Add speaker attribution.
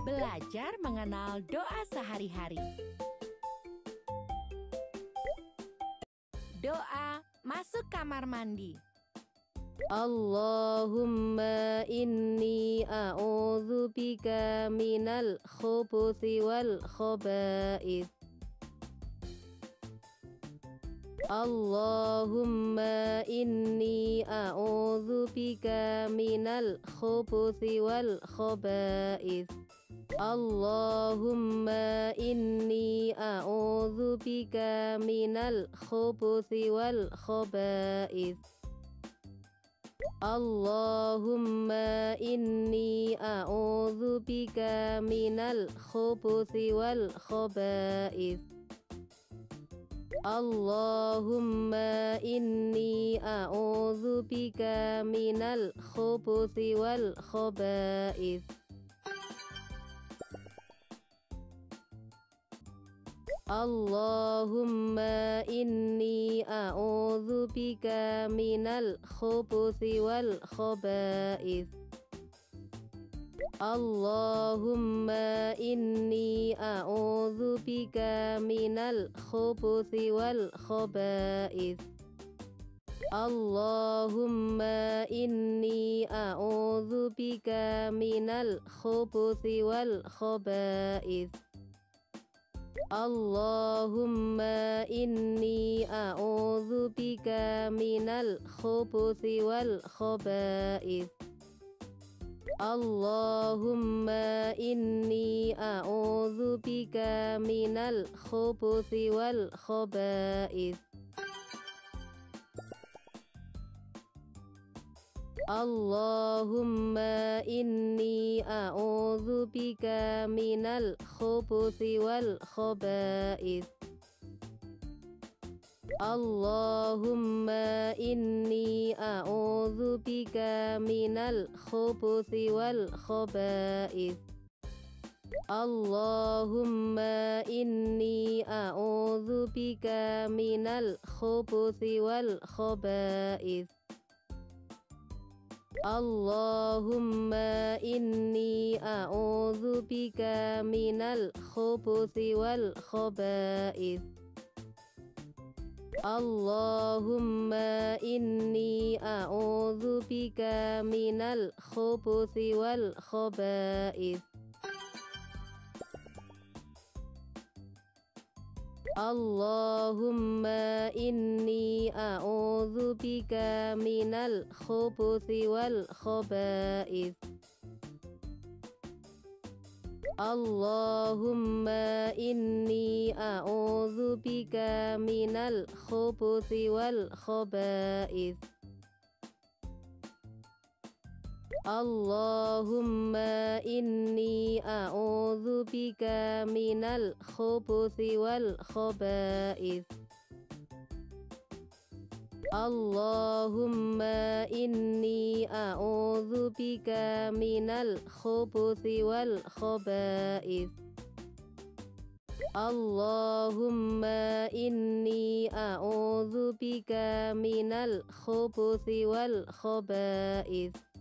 Speaker 1: Belajar mengenal doa sehari-hari. Doa masuk kamar mandi.
Speaker 2: Allahumma inni a'udzubika minal khubuthi wal khaba'ith. Allahumma inni a'udzubika minal khubuthi wal khaba'ith. Allahumma inni a'udzubika minal khubuthi wal khaba'ith. Allahumma inni a'udzubika minal khubuthi wal khaba'ith. Allahumma inni a'udzubika minal khubuthi wal khaba'ith. Allahumma inni a'udzubika minal khubuthi wal khaba'ith. Allahumma inni a'udzubika minal khubuthi wal khaba'ith. Allahumma inni a'udzubika minal khubuthi wal khaba'ith. Allahumma inni a'udzubika minal khubuthi wal khaba'ith. Allahumma inni a'udzubika minal khubuthi wal khaba'ith. Allahumma inni a'udzubika minal khubuthi wal khaba'ith. Allahumma inni a'udzubika minal khubuthi wal khaba'ith. Allahumma inni a'udzubika minal khubuthi wal khaba'ith. Allahumma inni a'udzubika minal khubuthi wal khaba'ith. Allahumma inni a'udzubika minal khubuthi wal khaba'ith. Allahumma inni a'udzubika minal khubuthi wal khaba'ith. Allahumma inni a'udzubika minal khubuthi wal khaba'ith. Allahumma inni a'udzubika minal khubuthi wal khaba'ith. Allahumma inni a'udzubika minal khubuthi wal khaba'ith. Allahumma inni a'udzubika minal khubuthi wal khaba'ith.